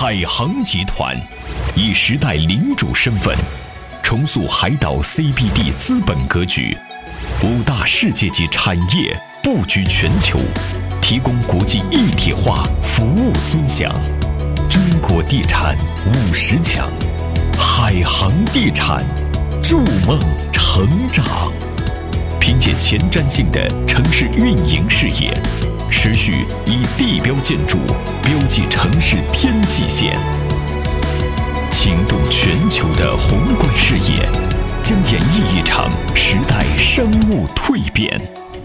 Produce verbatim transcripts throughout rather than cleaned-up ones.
海航集团以时代领主身份，重塑海岛 C B D 资本格局，五大世界级产业布局全球，提供国际一体化服务尊享。中国地产五十强，海航地产筑梦成长。凭借前瞻性的城市运营事业，持续以地标建筑标记城市天际线，惊动全球的宏观视野，将演绎一场时代商务蜕变。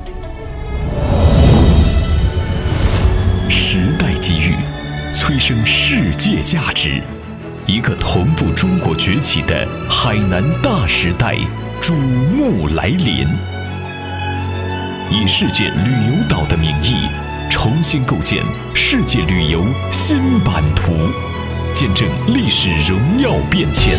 时代机遇，催生世界价值。一个同步中国崛起的海南大时代瞩目来临。以世界旅游岛的名义，重新构建世界旅游新版图，见证历史荣耀变迁。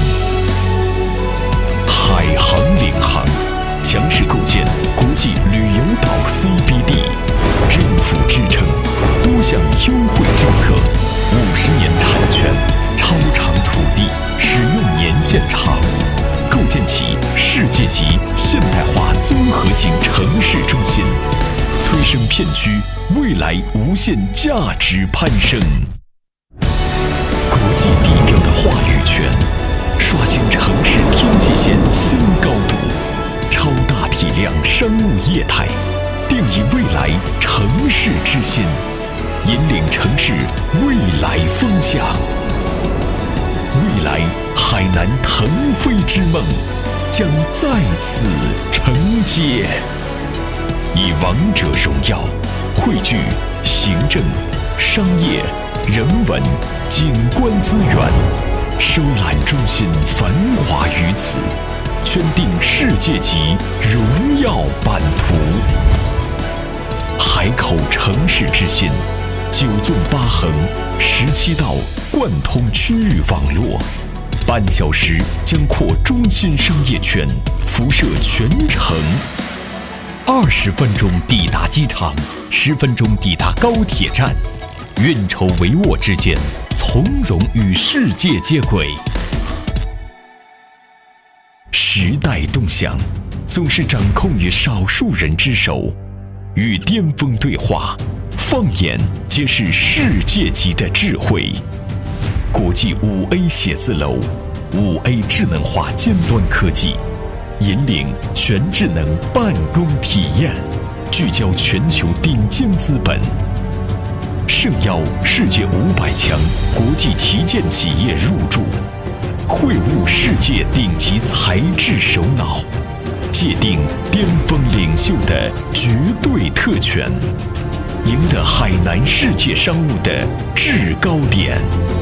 海航领航，强势构建国际旅游岛 C B D， 政府支撑多项优惠政策，五十年产权，超长土地使用年限长，构建起世界级现代化综合型城市中心，催生片区未来无限价值攀升。国际地标的话语权，刷新城市天际线新高度，超大体量商务业态，定义未来城市之心，引领城市未来风向。未来海南腾飞之梦将再次承接，以王者荣耀汇聚行政、商业、人文、景观资源，收揽中心繁华于此，圈定世界级荣耀版图。海口城市之心，九纵八横，十七道贯通区域网络，半小时将扩中心商业圈，辐射全城。二十分钟抵达机场，十分钟抵达高铁站，运筹帷幄之间，从容与世界接轨。时代动向总是掌控于少数人之手，与巅峰对话，放眼皆是世界级的智慧。国际五 A 写字楼，五 A 智能化尖端科技，引领全智能办公体验，聚焦全球顶尖资本，盛邀世界五百强国际旗舰企业入驻，会晤世界顶级才智首脑，界定巅峰领袖的绝对特权，赢得海南世界商务的制高点。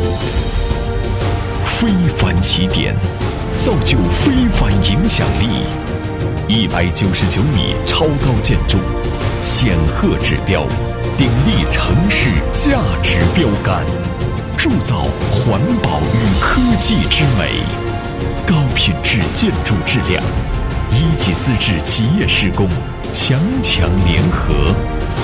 非凡起点，造就非凡影响力。一百九十九米超高建筑，显赫指标，鼎立城市价值标杆，铸造环保与科技之美。高品质建筑质量，一级资质企业施工，强强联合。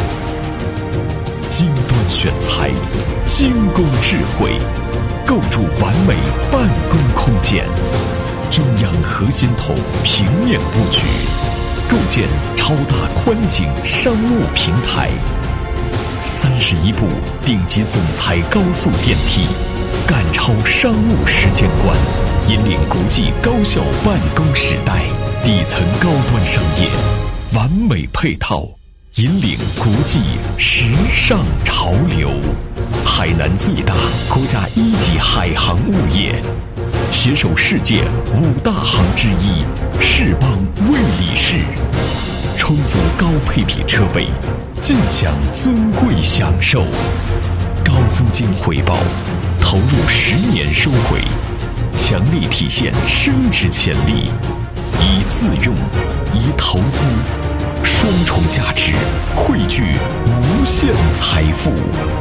精端选材，精工智慧，构筑完美办公空间。中央核心筒平面布局，构建超大宽景商务平台。三十一部顶级总裁高速电梯，赶超商务时间观，引领国际高效办公时代。底层高端商业，完美配套，引领国际时尚潮流。海南最大国家一级海航物业，携手世界五大行之一，世邦卫理事，充足高配比车位，尽享尊贵享受。高租金回报，投入十年收回，强力体现升值潜力。以自用，以投资，双重价值汇聚无限财富。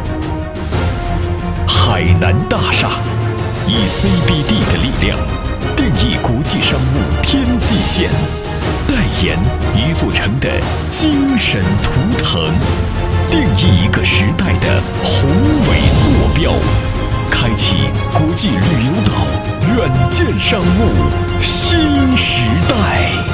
海南大厦以 C B D 的力量定义国际商务天际线，代言一座城的精神图腾，定义一个时代的宏伟坐标。 开启国际旅游岛远见商务新时代。